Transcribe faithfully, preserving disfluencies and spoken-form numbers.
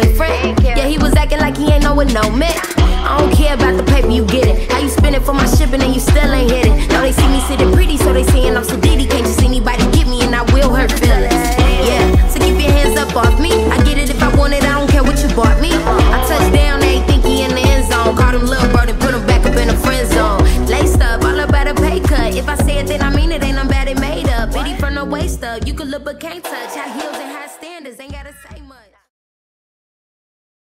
boyfriend. Yeah, he was acting like he ain't know what no meant. I don't care about the paper you get it. How you spend it for my shipping and you still ain't hit it.